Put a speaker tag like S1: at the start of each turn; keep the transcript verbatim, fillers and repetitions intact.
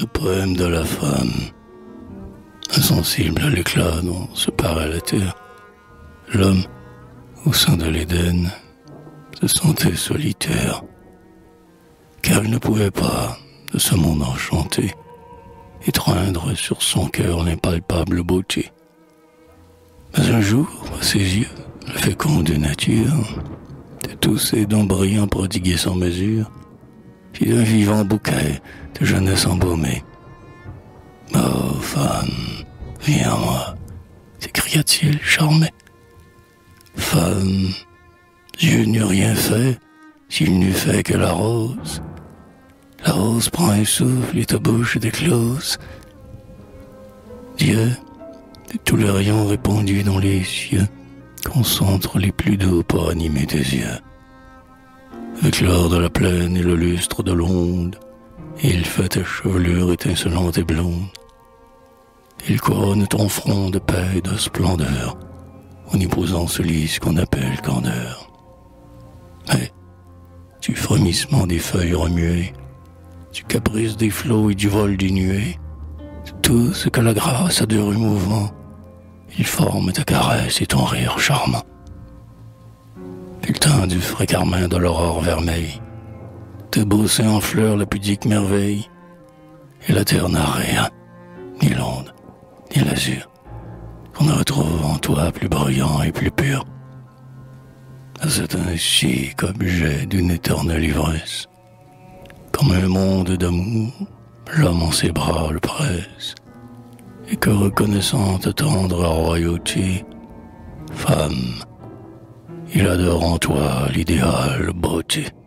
S1: Le poème de la femme, insensible à l'éclat dont se paraît la terre. L'homme, au sein de l'Éden, se sentait solitaire, car il ne pouvait pas, de ce monde enchanté, étreindre sur son cœur l'impalpable beauté. Mais un jour, à ses yeux, le fécond de nature, de tous ses dons brillants prodigués sans mesure, fit un vivant bouquet de jeunesse embaumée. « Oh, femme, viens à moi !» s'écria-t-il, charmé. « Femme, Dieu n'eût rien fait s'il n'eût fait que la rose. La rose prend un souffle et ta bouche éclose. Dieu, de tous les rayons répandus dans les cieux, concentre les plus doux pour animer tes yeux. Avec l'or de la plaine et le lustre de l'onde, il fait ta chevelure étincelante et blonde. Il couronne ton front de paix et de splendeur, en y posant ce lys qu'on appelle candeur. Mais, du frémissement des feuilles remuées, du caprice des flots et du vol des nuées, de tout ce que la grâce a de rude mouvement, il forme ta caresse et ton rire charmant. Il teint du frais carmin de l'aurore vermeille, tes beaux seins en fleurs la pudique merveille, et la terre n'a rien, ni l'onde, ni l'azur, qu'on ne retrouve en toi plus brillant et plus pur. C'est ainsi qu'objet d'une éternelle ivresse, comme un monde d'amour, l'homme en ses bras le presse, et que reconnaissant ta tendre royauté, femme, il adore en toi l'idéal beauté.